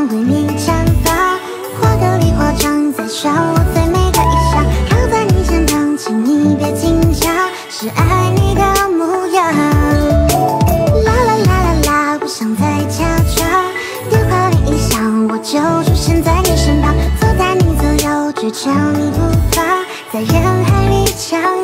想为你绽放，花歌里花trang在笑我最美的意象，靠在你肩膀，请你别紧张，是爱你的模样。啦啦啦啦啦，不想再假装，电话铃一响，我就出现在你身旁，坐在你左右，追着你不放，在人海里抢。